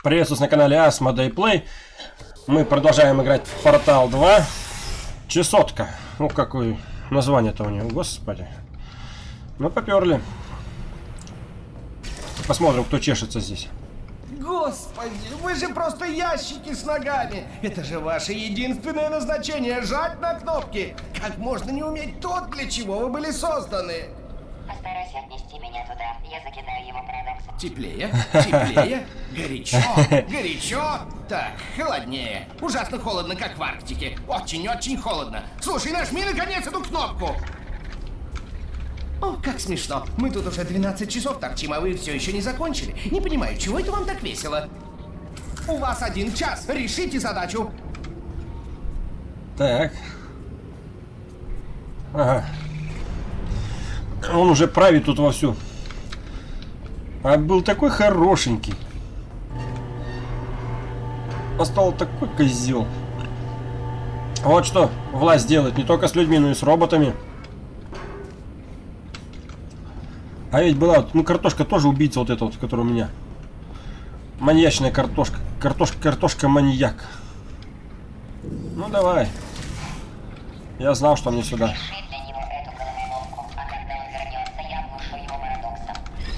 Приветствую на канале Asmodee Play. Мы продолжаем играть в Portal 2. Чесотка. Ну, какое название-то у него, господи. Ну, поперли. Посмотрим, кто чешется здесь. Господи, вы же просто ящики с ногами. Это же ваше единственное назначение — жать на кнопки. Как можно не уметь то, для чего вы были созданы? Постарайся отнести меня туда, я закидаю его парадоксом. Теплее, теплее, горячо, горячо. Так, холоднее. Ужасно холодно, как в Арктике. Очень-очень холодно. Слушай, нажми наконец эту кнопку. О, как смешно. Мы тут уже 12 часов торчим, а вы все еще не закончили. Не понимаю, чего это вам так весело? У вас 1 час. Решите задачу. Так. Ага. Он уже правит тут вовсю. А был такой хорошенький. А стал такой козел. Вот что власть делает не только с людьми, но и с роботами. А ведь была, ну, картошка тоже убийца вот эта вот, которая у меня. Маньячная картошка. Картошка-маньяк. Ну, давай. Я знал, что мне сюда. Реши для него эту головоломку, а когда он вернется, я оглушу его парадоксом.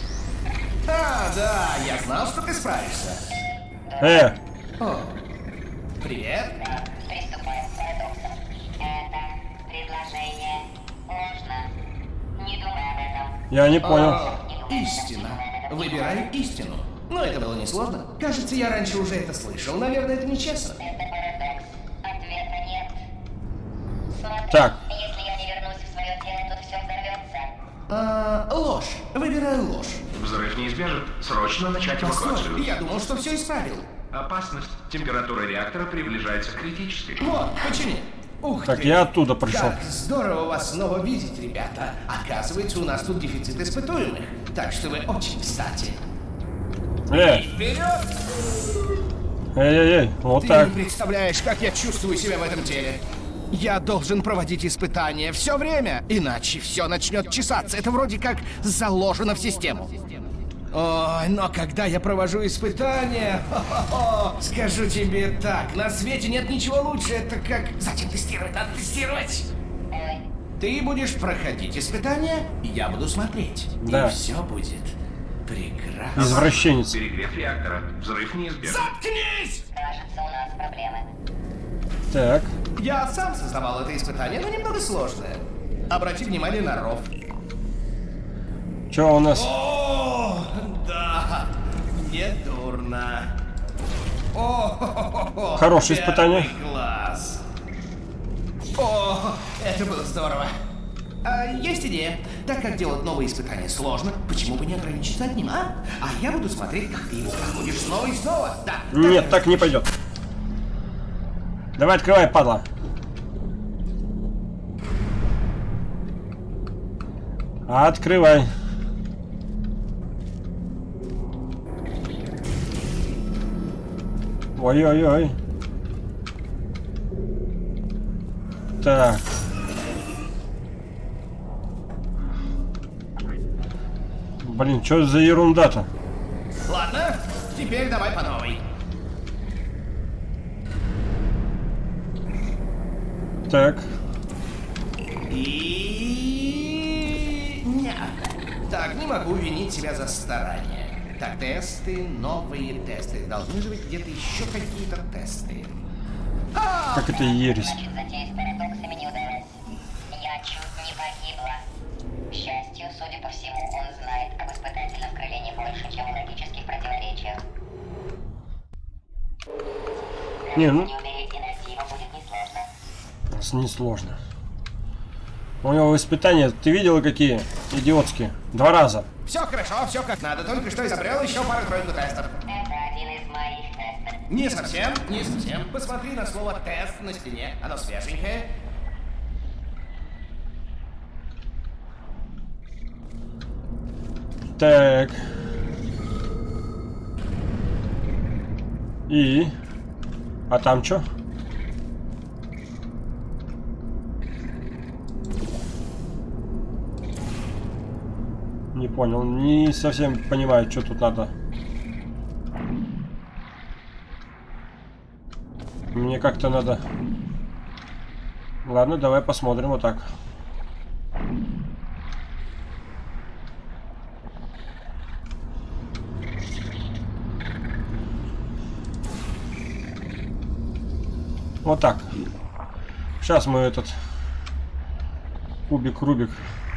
Да, я знал, что ты справишься. О, привет. Приступаем к парадоксам. Это предложение ложно. Не думай об этом. Я не понял. Истина. Выбираю истину. Но это было несложно. Кажется, я раньше уже это слышал. Наверное, это нечестно. Это парадокс. Ответа нет. Смотри, Так. если я не вернусь в свое тело, тут все взорвется. Ложь. Выбираю ложь. Взрыв неизбежен. Срочно начать Постой, эвакуацию. я думал, что все исправил. Опасность. Температура реактора приближается к критической. Вот, почему? Ух Так, ты. я оттуда пришел. Как здорово вас снова видеть, ребята. Оказывается, у нас тут дефицит испытуемых. Так что вы очень кстати. Вперед! Эй, вот Ты так. не представляешь, как я чувствую себя в этом теле. Я должен проводить испытания все время, иначе все начнет чесаться. Это вроде как заложено в систему. Ой, но когда я провожу испытания, скажу тебе так, на свете нет ничего лучше. Это как... Зачем тестировать? Надо тестировать. Ты будешь проходить испытания, и я буду смотреть. Да. И все будет прекрасно. Извращенец. Перегрев реактора. Взрыв неизбежен. Заткнись! Кажется, у нас проблемы. Так. Я сам создавал это испытание, но немного сложное. Обрати внимание на ров. Что у нас? О, да, не дурно. О, Хорошее испытание. первый класс. О, это было здорово. Есть идея. Так как делать новые испытания сложно, почему бы не ограничиться одним, а? А я буду смотреть, как ты его проходишь снова и снова. Да. Нет, так не пойдет. Давай открывай, падла. Открывай. Ой-ой-ой. Так. Блин, что за ерунда-то? Ладно, теперь давай по новой. Так. И... Нет. Так, не могу винить себя за старание. Так, тесты, новые тесты. Должны же быть где-то еще какие-то тесты. Как это ересь? Значит, затея с парадоксами не удалась. Я чуть не погибла. К счастью, судя по всему, он знает об испытательном крыле не больше, чем о логических противоречиях. Не, ну, Не умереть и найти его будет несложно. несложно. У него испытания, ты видела какие? Идиотские. 2 раза. Все хорошо, все как надо. Только что изобрел еще пару-тройку тестов. Это один из моих тестов. Не совсем, не совсем. Посмотри на слово «тест» на стене. Оно свеженькое. Так. И? А там что? Не понял, не совсем понимаю, что тут надо. Мне как-то надо... Ладно, давай посмотрим вот так. Вот так. Сейчас мы этот кубик Рубик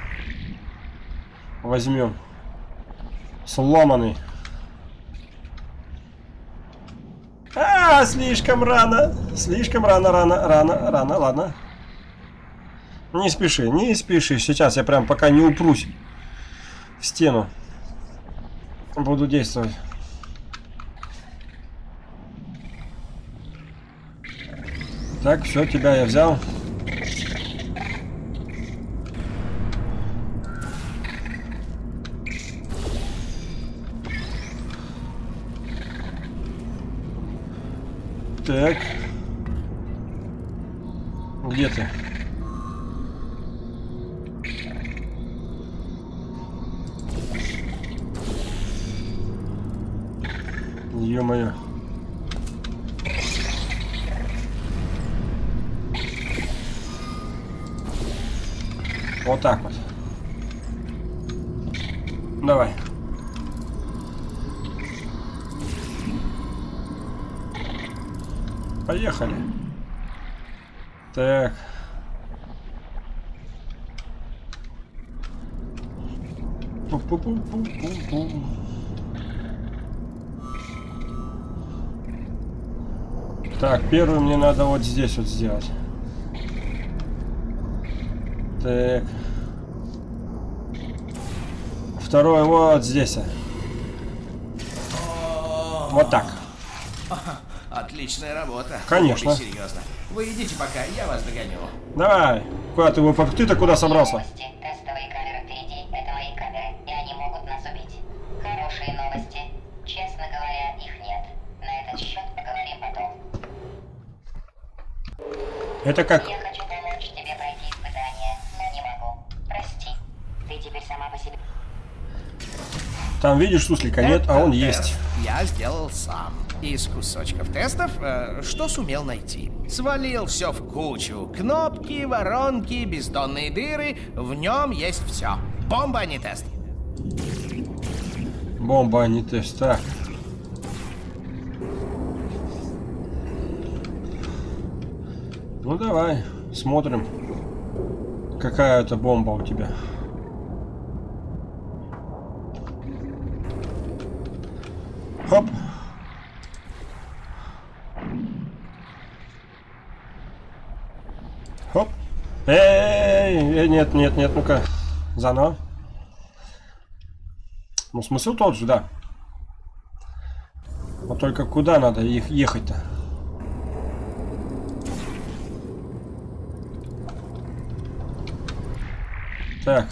возьмем. Сломанный. Слишком рано. Слишком рано, рано. Ладно. Не спеши, не спеши. Сейчас я прям пока не упрусь в стену. Буду действовать. Так, все, тебя я взял. Так. Где ты? Ё-моё. Вот так вот. Давай. Поехали. Так. Пу-пу-пу-пу-пу-пу. Так, первый мне надо вот здесь вот сделать. Так. Второй вот здесь. Вот так. Отличная работа. Конечно. Серьезно. Вы идите пока, я вас догоню. Давай. Куда ты, ты-то куда собрался? Тестовые камеры впереди — это мои камеры, и они могут нас убить. Хорошие новости. Честно говоря, их нет. На этот счет поговорим потом. Это как? Я хочу помочь тебе пройти испытание, но не могу. Прости. Ты теперь сама по себе. Там видишь суслика нет, а он есть. Я сделал сам. Из кусочков тестов, что сумел найти. Свалил все в кучу. Кнопки, воронки, бездонные дыры. В нем есть все. Бомба, а не тест. Бомба, а не тест. Так. Ну давай, смотрим. Какая это бомба у тебя. Хоп. Хоп. Эй, нет, ну-ка. Заново. Ну, смысл тот же, да. Вот только куда надо их ехать-то? Так.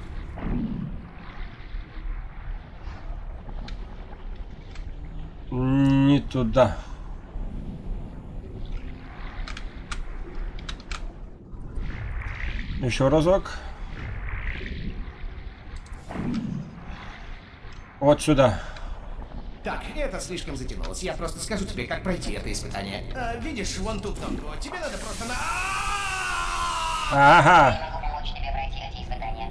Не туда. Еще разок. Вот сюда. Так, это слишком затянулось. Я просто скажу тебе, как пройти это испытание. Видишь, вон тут кнопку. Тебе надо просто на... Ага. Я могу помочь тебе пройти эти испытания.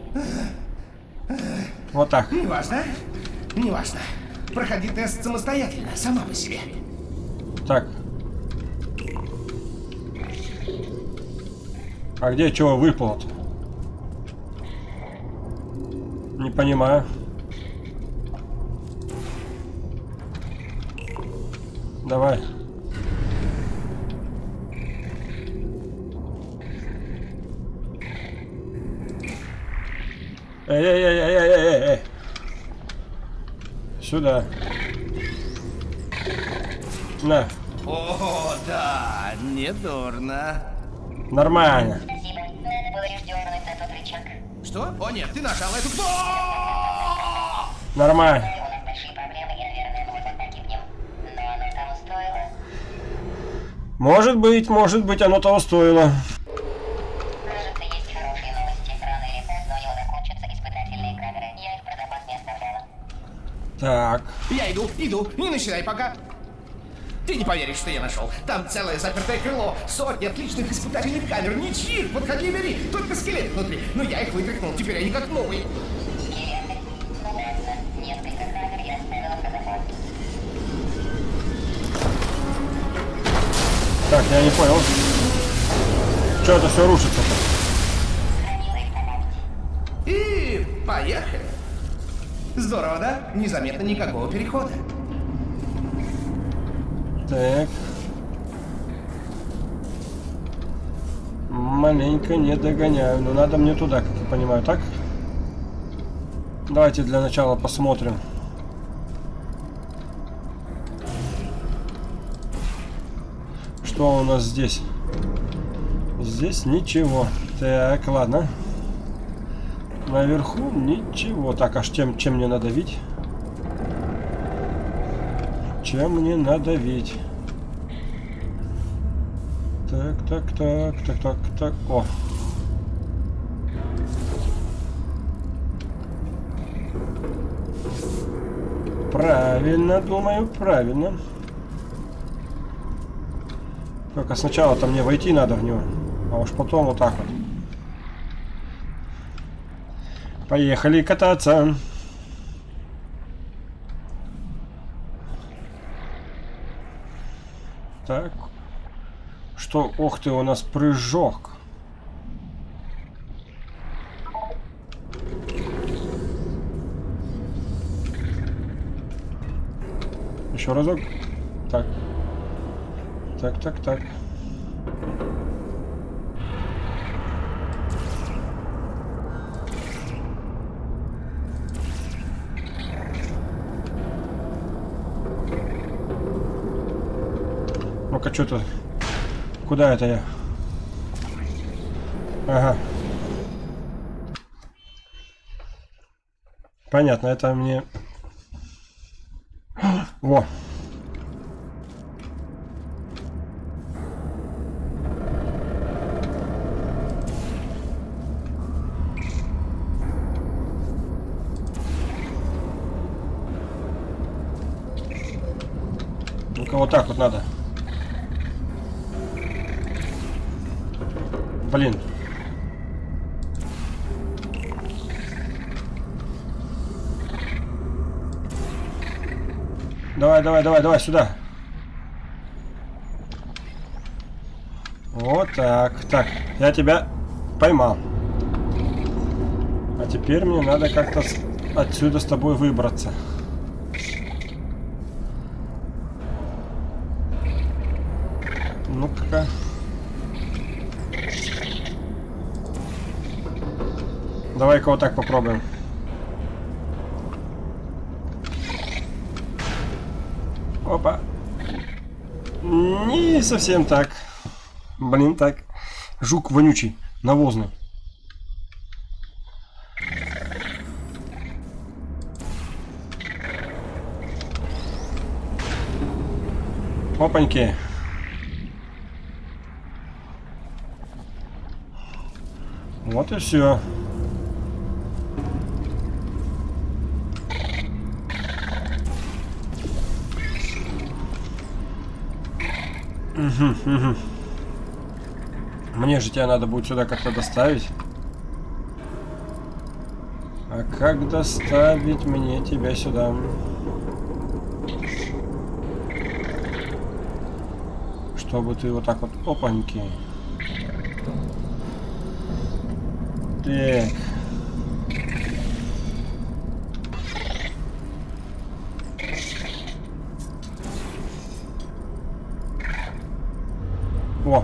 Вот так. Неважно. Неважно. Проходи тест самостоятельно, сама по себе. Так. А где чего выпало-то? Не понимаю. Давай. Эй. Сюда. На. О, да, недурно. Нормально. Спасибо. Надо было лишь дернуть на тот рычаг. Что? О нет, ты нажал эту кнопку! Нормально. У нас большие проблемы, и, наверное, мы вот погибнем. Но оно того стоило. Может быть, оно того стоило. Кажется, есть хорошие новости. Рано или поздно у него закончатся испытательные камеры. Я их про запас не оставляла. Так. Я иду, не начинай пока. Ты не поверишь, что я нашел. Там целое запертое крыло, сотни отличных испытательных камер, ничьих, подходи и бери, только скелет внутри. Но я их вытряхнул, теперь они как новые. Скелеты. Ладно, несколько камер я оставила про запас. Так, я не понял. Что это все рушится-то? Хранила их на память. И поехали. Здорово, да? Незаметно никакого перехода. Так. Маленько не догоняю. Но надо мне туда, как я понимаю, так? Давайте для начала посмотрим. Что у нас здесь? Здесь ничего. Так, ладно. Наверху ничего. Так, аж чем мне надавить? Чем мне надавить? Так. О. Правильно, думаю, правильно. Только сначала-то мне войти надо в него, а уж потом вот так вот. Поехали кататься. Так. Что? Ох ты, у нас прыжок. Еще разок. Так. Так. Ну-ка, что-то... Куда это я? Ага. Понятно, это мне... Во. Ну-ка, вот так вот надо. Блин. Давай, сюда. Вот так. Так, я тебя поймал. А теперь мне надо как-то отсюда с тобой выбраться. Ну-ка. Давай-ка вот так попробуем. Опа. Не совсем так. Блин, так. Жук вонючий, навозный. Опаньки. Вот и все. Угу. Мне же тебя надо будет сюда как-то доставить. А как доставить мне тебя сюда? Чтобы ты вот так вот... Опаньки. Так. О.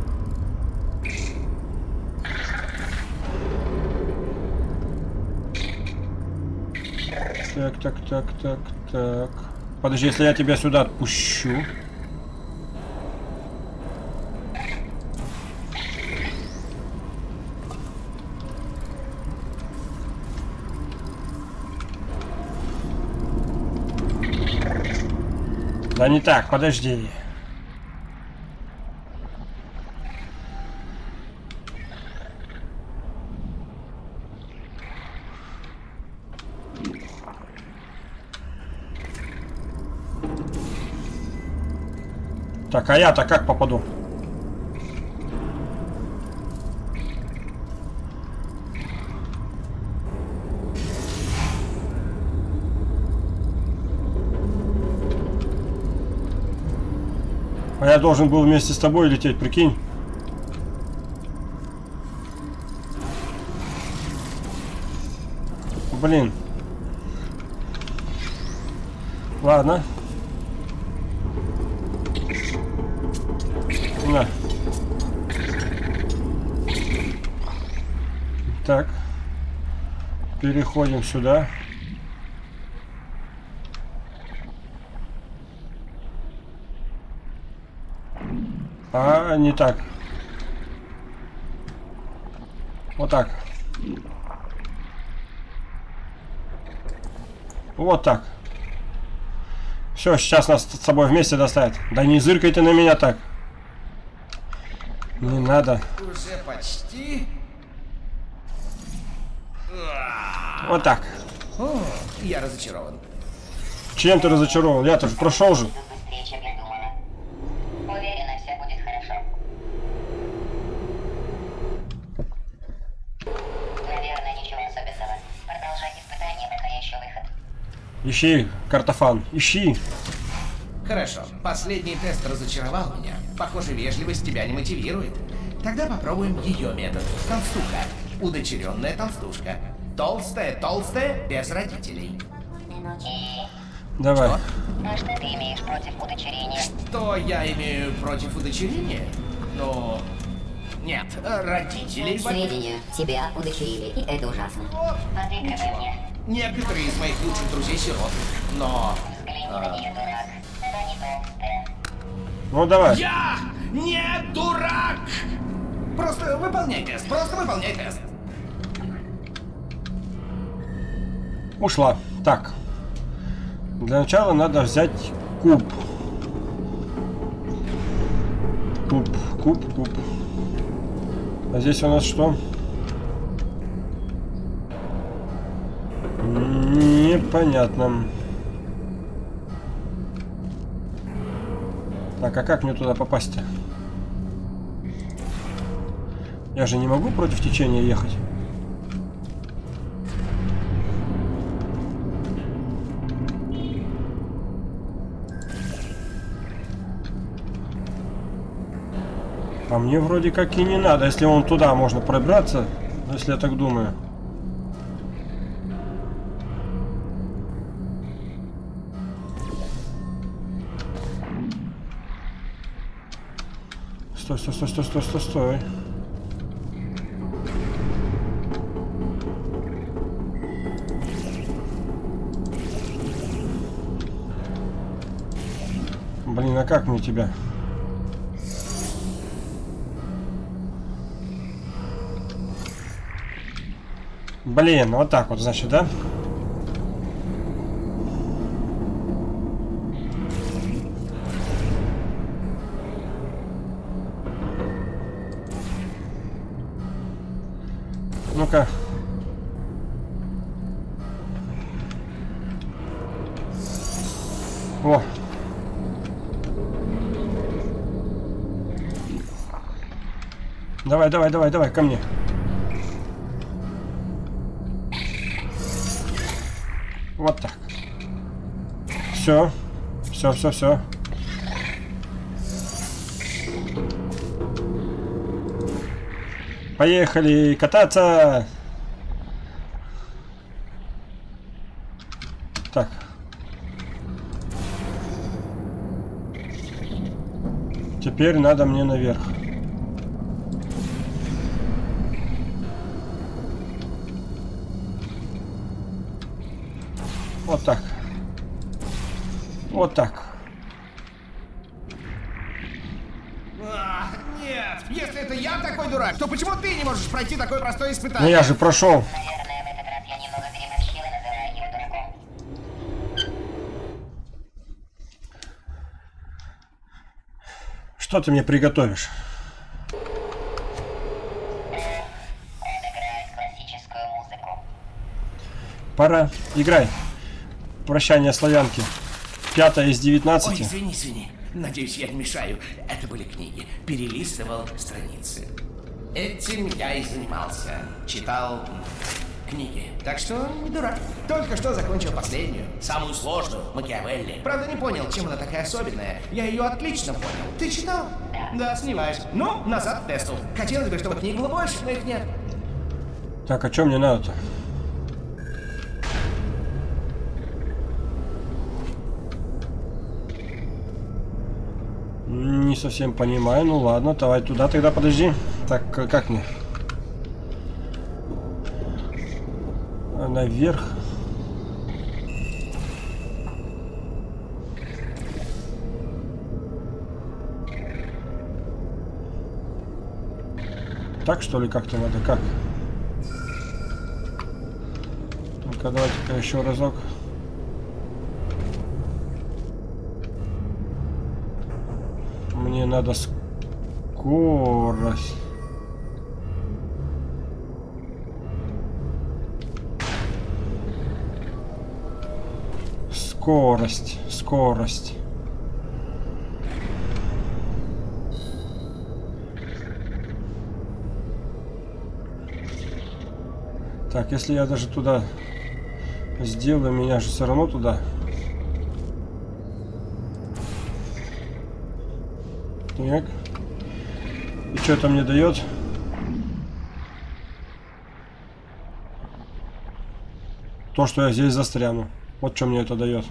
Так. Подожди, если я тебя сюда отпущу. Да не так, подожди. Так, а я-то как попаду? А я должен был вместе с тобой лететь, прикинь. Блин. Ладно. На. Так. Переходим сюда. А, не так. Вот так. Вот так. Все, сейчас нас с собой вместе доставят. Да не зыркай ты на меня так. Не надо. Уже почти. Вот так. О, я разочарован. Чем ты разочарован? Я тоже прошел же. Быстрее, чем я думала. Уверена, все будет хорошо. Наверное, ничего особенного. Продолжай испытание, пока еще выход. Ищи, картофан, ищи. Хорошо, последний тест разочаровал меня. Похоже, вежливость тебя не мотивирует. Тогда попробуем ее метод. Толстуха. Удочеренная толстушка. Толстая, без родителей. Давай. А что ты имеешь против удочерения? Что я имею против удочерения? Ну, нет, родителей... Сведения, тебя удочерили, и это ужасно. Смотри-ка ко мне. Некоторые из моих лучших друзей сирот. Но... Взгляни на нее, дурак. Она не толстая. Ну давай. Я не дурак! Просто выполняй тест, Ушла. Так. Для начала надо взять куб. Куб. А здесь у нас что? Непонятно. Так, а как мне туда попасть-то? Я же не могу против течения ехать. А мне вроде как и не надо, если он туда можно пробраться, если я так думаю. Стой. Блин, а как мне тебя? Блин, вот так вот, значит, да? Ну-ка. О. Давай, ко мне. Вот так. Все. Поехали кататься. Так. Теперь надо мне наверх. Вот так. Вот так. Нет, если это я такой дурак, то почему ты не можешь пройти такое простое Ну испытание? я же прошел. Наверное, в этот раз я немного переборщила, называя его дураком. Что ты мне приготовишь? Он играет классическую музыку. Пора. Играй. Прощание славянки. 5 из 19. Ой, извини. Надеюсь, я не мешаю. Это были книги. Перелистывал страницы. Этим я и занимался. Читал книги. Так что не дурак. Только что закончил последнюю, самую сложную, Макиавелли. Правда, не понял, чем она такая особенная. Я ее отлично понял. Ты читал? Да, сомневаюсь. Ну, назад к тесту. Хотелось бы, чтобы книг было больше, но их нет. Так, а что мне надо-то? Не совсем понимаю. Ну ладно, давай туда тогда, подожди. Так, как мне? Наверх. Так что ли как-то надо? Как? Ну-ка, давайте-ка еще разок. Мне надо скорость. Скорость. Так, если я даже туда сделаю, меня же все равно туда. Так. И что это мне дает? То, что я здесь застряну. Вот что мне это дает.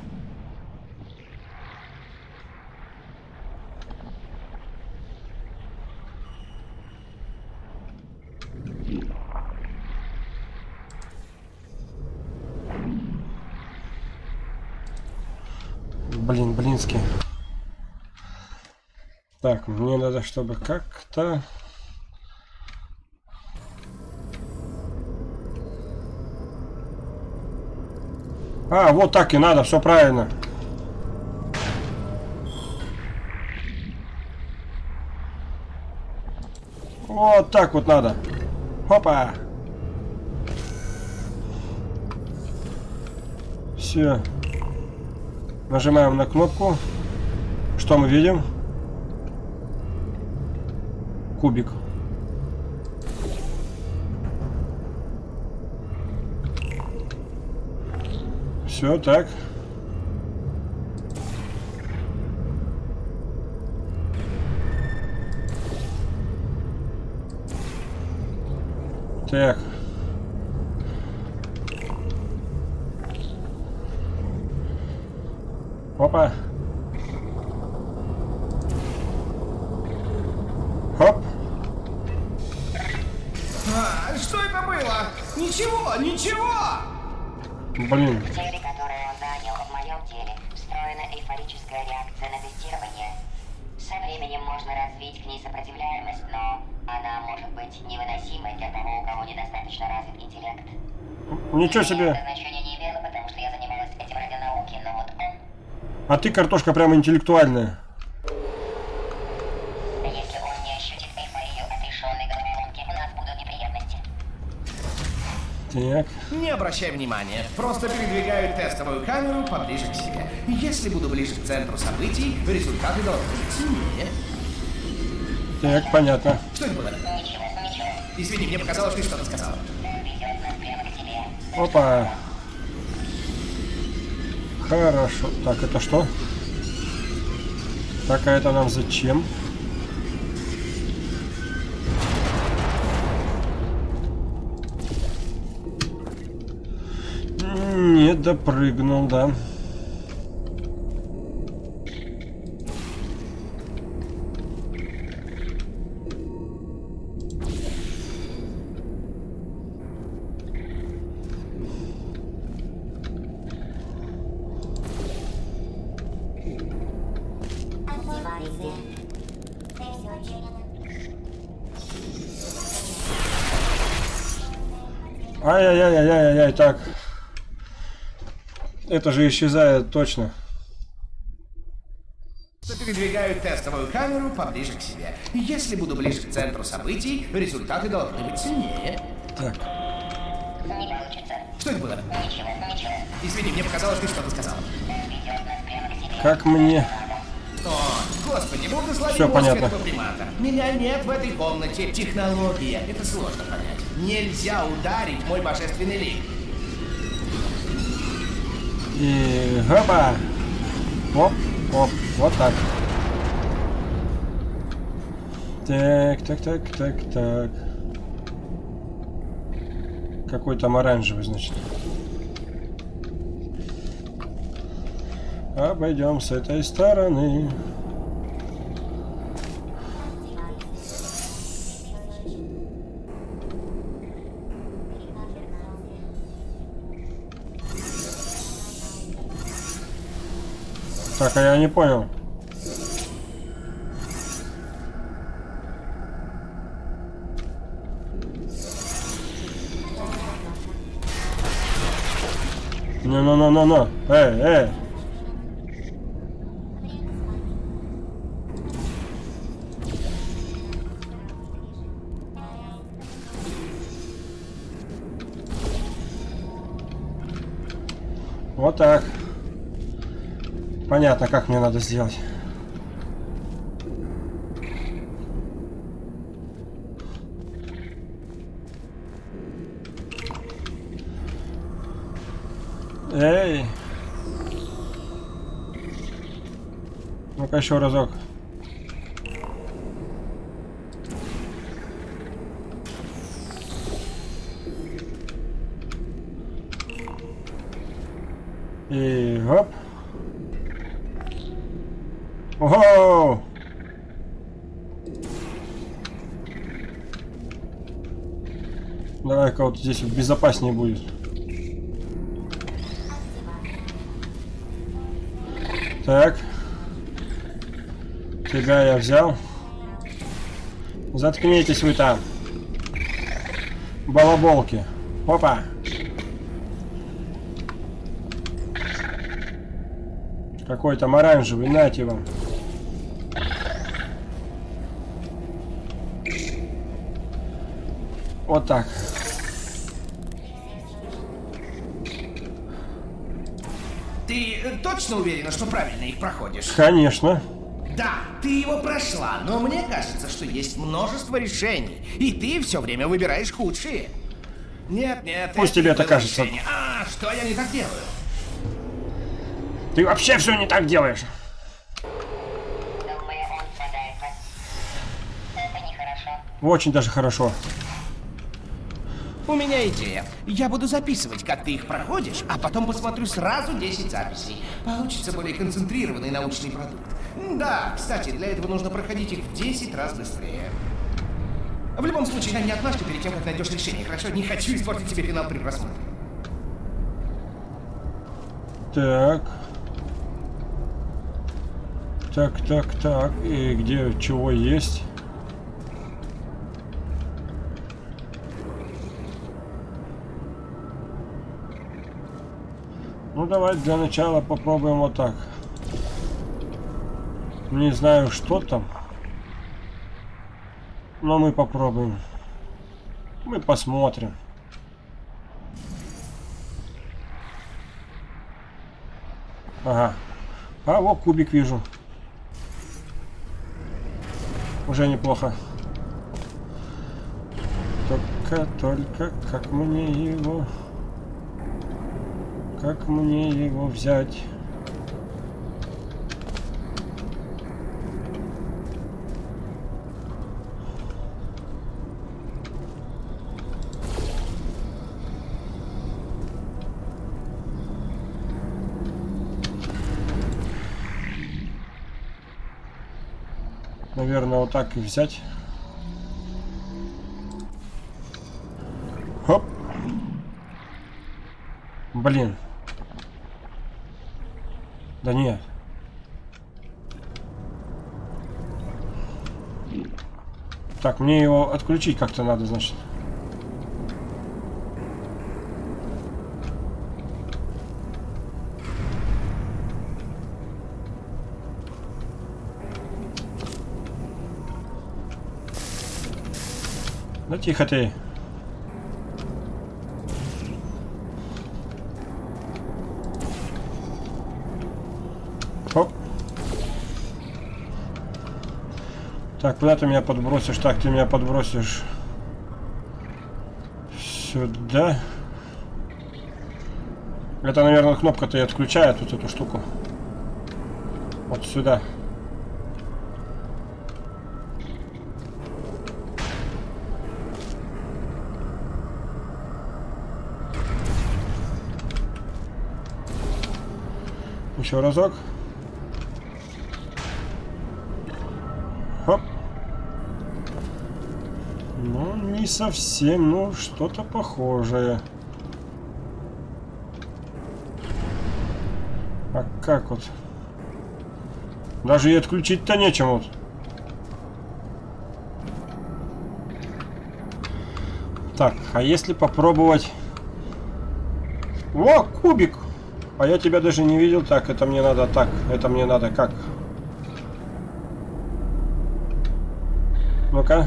Блински. Так, мне надо, чтобы как-то... А, вот так и надо, все правильно. Вот так вот надо. Хопа. Все. Нажимаем на кнопку. Что мы видим? Кубик. Все, так. Так. Опа. Хоп. Что это было? Ничего! Блин. В теле, которое он занял, в моем теле, встроена эйфорическая реакция на тестирование. Со временем можно развить к ней сопротивляемость, но она может быть невыносимой для того, у кого недостаточно развит интеллект. Ничего себе. Это значения не имело, потому что я занималась этим ради науки, но вот он... А ты, картошка, прямо интеллектуальная. Если он не ощутит эйфорию отрешенной головоломки, у нас будут неприятности. Так. Не обращай внимания. Просто передвигаю тестовую камеру поближе к себе. Если буду ближе к центру событий, результаты должны быть сильнее. Так, понятно. Что это было? Ничего. Извини, мне показалось, ты что-то сказала. Ведет нас прямо к тебе. Опа. Хорошо. Так, это что? Так, а это нам зачем? Не допрыгнул, да. Ай-яй-яй-яй-яй-яй, так. Это же исчезает точно. Передвигаю тестовую камеру поближе к себе. Если буду ближе к центру событий, результаты должны быть сильнее. Так. Не получится. Что это было? Ничего. Извини, мне показалось, ты что-то сказала. Ведет нас прямо к тебе. Как мне... О, господи, благослови Всё мозг понятно. этого примата. Меня нет в этой комнате. Технология. Это сложно понять. Нельзя ударить мой божественный лик. И хопа. Оп, оп, вот так. Так. Какой там оранжевый, значит. Обойдем с этой стороны. Так, а я не понял. Ну. Эй. Вот так. Понятно, как мне надо сделать. Эй! Ну-ка еще разок. И хоп. Ого! Давай-ка вот здесь вот безопаснее будет. Так. Тебя я взял. Заткнитесь вы там. Балаболки. Опа. Какой там оранжевый, нате вам. Вот так. Ты точно уверена, что правильно их проходишь? Конечно. Да, ты его прошла, но мне кажется, что есть множество решений, и ты все время выбираешь худшие. Нет, Пусть тебе это было кажется. решение. А, что я не так делаю? Ты вообще все не так делаешь. Думаю, он страдает. Это нехорошо. Очень даже хорошо. У меня идея. Я буду записывать, как ты их проходишь, а потом посмотрю сразу 10 записей. Получится более концентрированный научный продукт. Да, кстати, для этого нужно проходить их в 10 раз быстрее. В любом случае, я не отмажу перед тем, как найдешь решение, хорошо? Не хочу испортить тебе финал при просмотре. Так. Так. И где чего есть? Ну давай для начала попробуем вот так. Не знаю, что там. Но мы попробуем. Мы посмотрим. Ага. А вот кубик вижу. Уже неплохо. Только как мне его... Как мне его взять? Наверное, вот так и взять. Хоп. Блин. Да нет. Так, мне его отключить как-то надо, значит. Да тихо ты. Хоп. Так, куда ты меня подбросишь? Так, ты меня подбросишь сюда. Это, наверное, кнопка-то и отключает вот эту штуку. Вот сюда. Еще разок. Хоп. Ну, не совсем, ну, что-то похожее. А как вот? Даже и отключить-то нечем вот. Так, а если попробовать... О, кубик! А я тебя даже не видел. Так, это мне надо так. Это мне надо как? Ну-ка.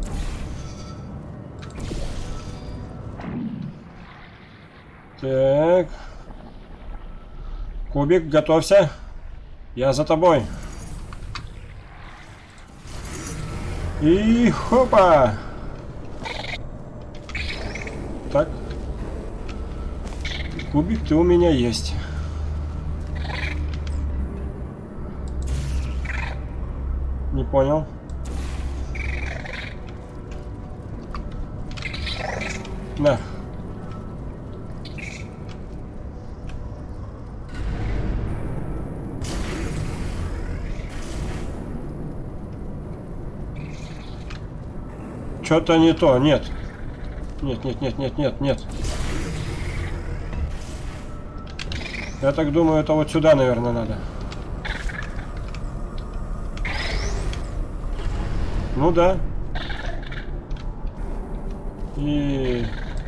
Так. Кубик, готовься. Я за тобой. И хопа! Так. Кубик, ты у меня есть. Не понял. На. Что-то не то, нет. Нет. Я так думаю, это вот сюда, наверное, надо. Ну да. И...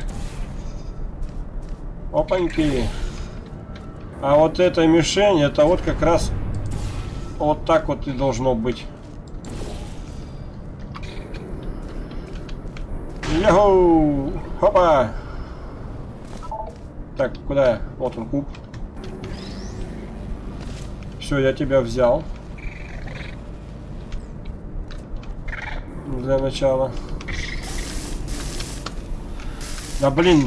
Опаньки. А вот эта мишень, это вот как раз вот так вот и должно быть. Йоу! Хопа! Так, куда я? Вот он, куб. Все, я тебя взял. Для начала. Да блин.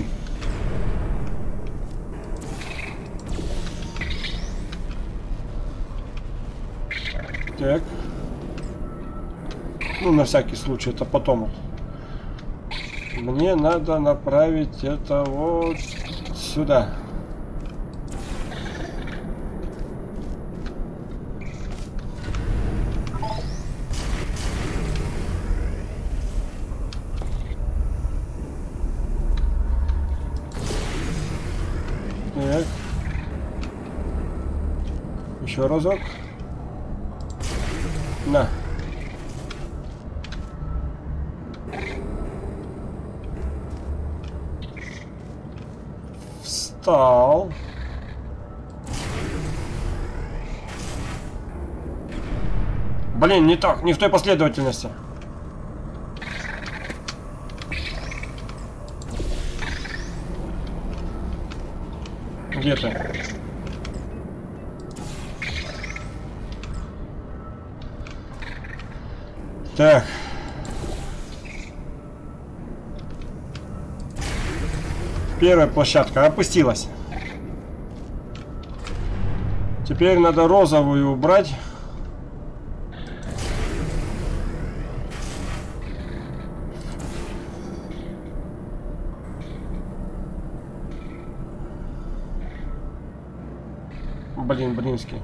Так. Ну, на всякий случай, это потом вот. Мне надо направить это вот сюда. Так. Еще разок. На. Встал. Блин, не так, не в той последовательности. Где ты? Так. Первая площадка опустилась. Теперь надо розовую убрать. Блинский.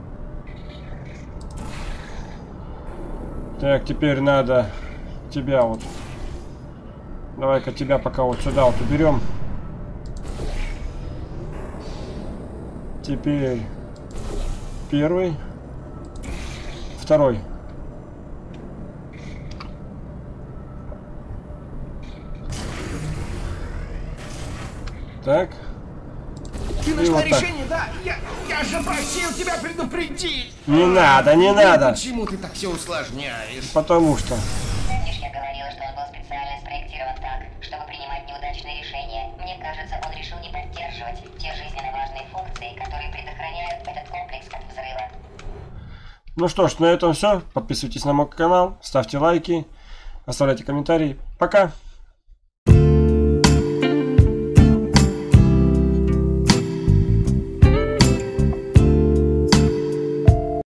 Так, теперь надо тебя вот. Давай-ка тебя пока вот сюда вот уберем. Теперь первый, второй. Так. Ты нашла решение, да? Я же просил тебя предупредить! Не надо, не надо! Почему ты так все усложняешь? Потому что... Помнишь, я говорила, что он был специально спроектирован так, чтобы принимать неудачные решения? Мне кажется, он решил не поддерживать те жизненно важные функции, которые предохраняют этот комплекс от взрыва. Ну что ж, на этом все. Подписывайтесь на мой канал, ставьте лайки, оставляйте комментарии. Пока!